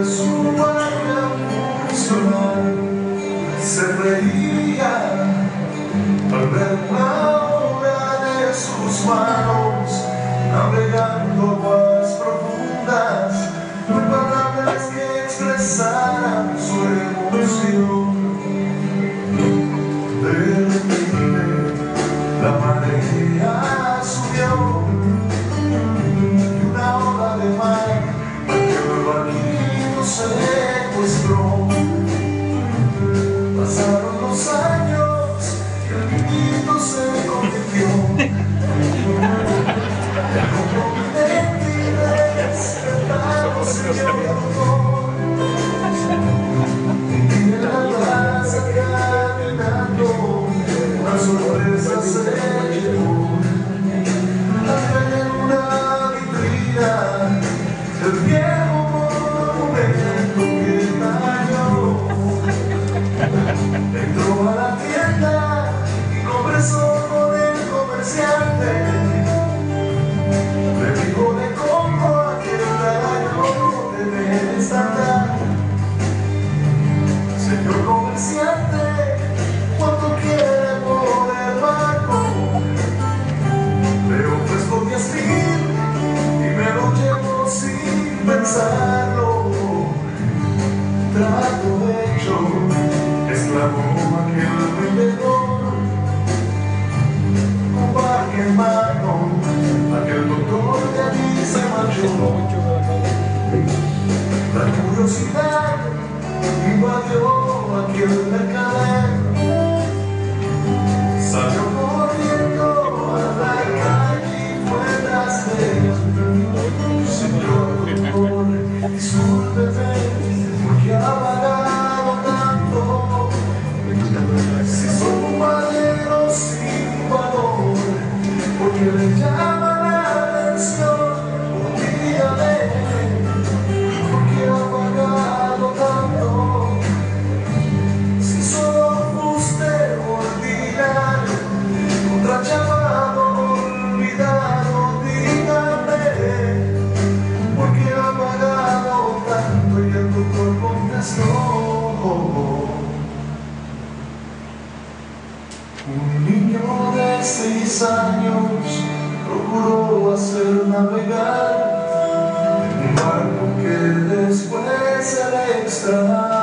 de su magia funcional se reía al ver la obra de sus manos navegando aguas profundas, palabras que expresaran su emoción. De repente la marea subió y una ola de mar aquel barquito secuestró. Pasaron los años y el niñito se convirtió en comprometente y despertado se dio. Y en la plaza caminando una sorpresa se llevó. Aquel en una vitrina el viejo monumento que cayó. Entró a la tienda y conversó con el comerciante. Le dijo: le compro aquel gallo de Mestandad. Señor comerciante, ¿cuánto quiere por el barco? Le ofrezco 10,000 y me lo llevo sin pensarlo. Trato hecho, exclamó aquel vendedor. Con barco en mano, aquel doctor de allí se marchó. La curiosidad invadió aquel mercader. Salió corriendo a la calle y fue tras él. Señor doctor, discúlpeme, ¿por qué ha pagado tanto? Si son un madero sin valor, ¿por qué le llama la atención? Dígame, ¿por qué ha pagado tanto? Si solo usted ordinario, contra llamado olvidado, dígame, ¿por qué ha pagado tanto? Y el doctor contestó: un niño de 6 años procuró hacer navegar un barco que después se le extravió.